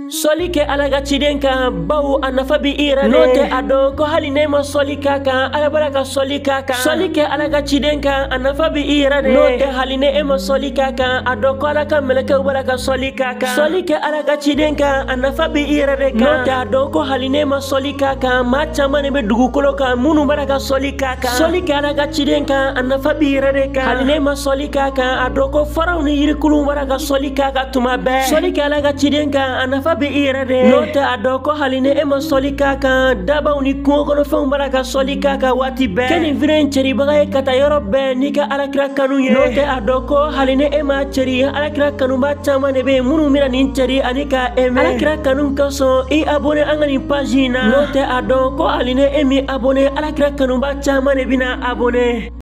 Soli ke Ala ka ciden kan bawo a nafa bi i yɛrɛ n'o tɛ a dɔn ko hali ne ma soli k'a kan Ala bala ka soli k'a kan. Soli kɛ Ala ka ciden kan a nafa bi i yɛrɛ de n'o tɛ hali ne e ma soli k'a kan a dɔn ko Ala ka mɛlɛkɛw bala ka soli k'a kan. Soli kɛ Ala ka ciden kan a nafa bi i yɛrɛ de kan n'o tɛ a dɔn ko hali ne ma soli k'a kan maa caman de bɛ dugukolo kan minnu bala ka soli k'a kan. Soli kɛ Ala ka ciden kan a nafa bi i yɛrɛ de kan hali ne ma soli k'a kan a dɔn ko faraw ni yirikuluw bala ka soli k'a kan tuma bɛɛ. Soli kɛ Ala ka ciden kan a nafa bi i yɛrɛ de n'o tɛ a dɔn ko hali ne e ma soli k'a kan dabaw ni kungo kɔnɔfɛnw bala ka soli k'a kan waati bɛɛ. Kɛ nin video in cɛribaga ye ka taa yɔrɔ bɛɛ n'i ka Alakira kanu ye n'o tɛ a dɔn ko hali ne e ma cɛri Alakira kanuba caman de bɛ yen minnu bɛna nin cɛri ani ka aimé. Alakira kanu ka sɔn i abonné an ka nin page in na n'o tɛ a dɔn ko hali ne e min abonné Alakira kanuba caman de bɛna abonné.